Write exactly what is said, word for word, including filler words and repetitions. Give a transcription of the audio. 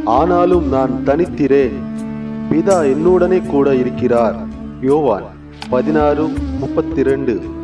ஆனாலும் நான் தனித்திரேன், பிதா என்னுடனே கூட இருக்கிறார். யோவான் பதினாறு முப்பத்தி ரெண்டு.